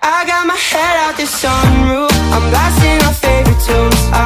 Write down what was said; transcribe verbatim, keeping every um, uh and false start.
I got my head out the sunroof, I'm blasting our favorite tunes.